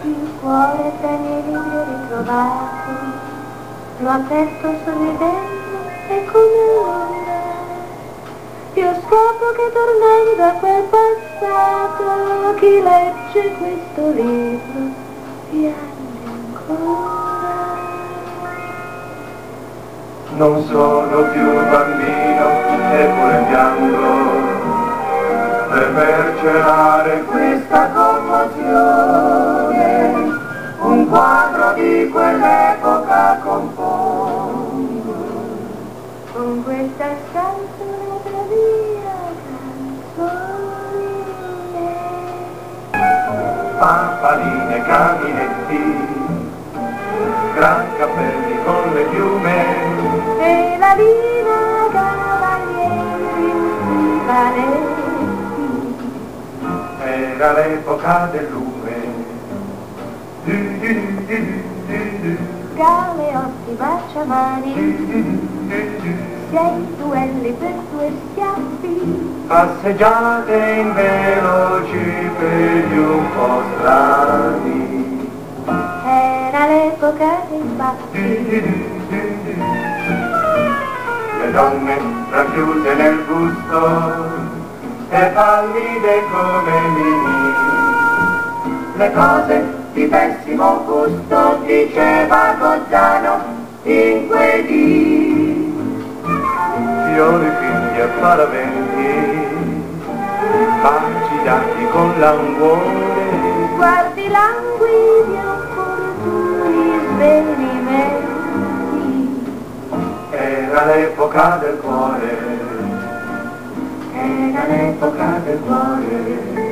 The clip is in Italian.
il cuore tra i miei libri ho ritrovato, l'ho aperto sorridendo e come allora io scopro che tornando da quel passato chi legge questo libro piange ancora. Non sono più bambino eppure piango per celare questa commozione, un quadro di quell'epoca compongo Con questa scanzonata via canzoni pappaline, caminetti, gran cappelli con le piume e la lina cavalieri stivaletti. Era l'epoca del lume. Galeotti, baciamani, sei duelli per due schiaffi, Passeggiate in veloci peli un po' strani. era l'epoca dei baffi. Le donne racchiuse nel busto e pallide come Mimì, le cose di pessimo gusto, diceva Gozzano in quei dì. Fiori figli e paraventi, baci dati con languore, Guardi languidi opportuni svenimenti, era l'epoca del cuore, era l'epoca del cuore.